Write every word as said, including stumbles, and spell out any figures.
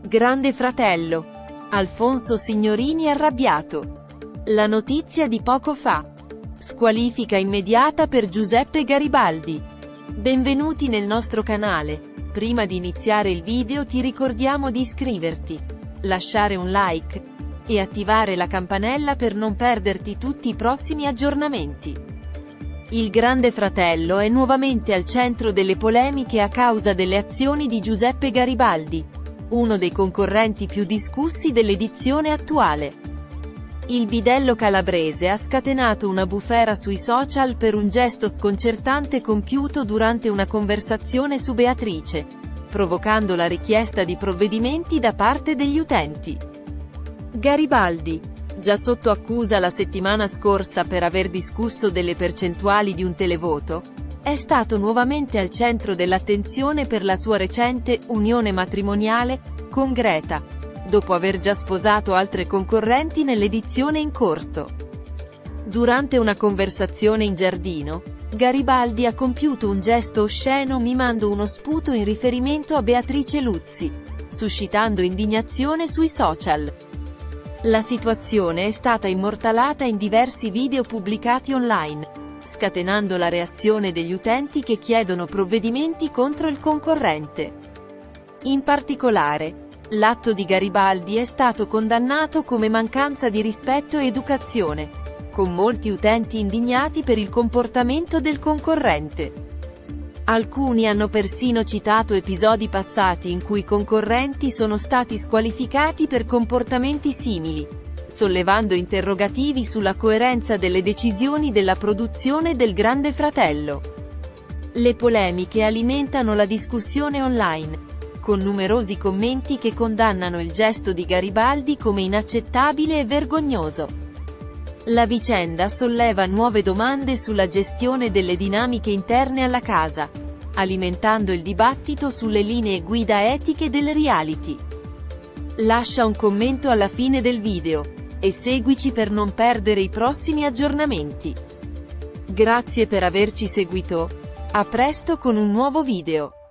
Grande Fratello. Alfonso Signorini arrabbiato. La notizia di poco fa. Squalifica immediata per Giuseppe Garibaldi. Benvenuti nel nostro canale. Prima di iniziare il video ti ricordiamo di iscriverti, lasciare un like e attivare la campanella per non perderti tutti i prossimi aggiornamenti. Il Grande Fratello è nuovamente al centro delle polemiche a causa delle azioni di Giuseppe Garibaldi, uno dei concorrenti più discussi dell'edizione attuale. Il bidello calabrese ha scatenato una bufera sui social per un gesto sconcertante compiuto durante una conversazione su Beatrice, provocando la richiesta di provvedimenti da parte degli utenti. Garibaldi, già sotto accusa la settimana scorsa per aver discusso delle percentuali di un televoto, è stato nuovamente al centro dell'attenzione per la sua recente unione matrimoniale con Greta, dopo aver già sposato altre concorrenti nell'edizione in corso. Durante una conversazione in giardino, Garibaldi ha compiuto un gesto osceno mimando uno sputo in riferimento a Beatrice Luzzi, suscitando indignazione sui social. La situazione è stata immortalata in diversi video pubblicati online, scatenando la reazione degli utenti che chiedono provvedimenti contro il concorrente. In particolare, l'atto di Garibaldi è stato condannato come mancanza di rispetto e educazione, con molti utenti indignati per il comportamento del concorrente. Alcuni hanno persino citato episodi passati in cui concorrenti sono stati squalificati per comportamenti simili, sollevando interrogativi sulla coerenza delle decisioni della produzione del Grande Fratello. Le polemiche alimentano la discussione online, con numerosi commenti che condannano il gesto di Garibaldi come inaccettabile e vergognoso. La vicenda solleva nuove domande sulla gestione delle dinamiche interne alla casa, alimentando il dibattito sulle linee guida etiche del reality. Lascia un commento alla fine del video e seguici per non perdere i prossimi aggiornamenti. Grazie per averci seguito. A presto con un nuovo video.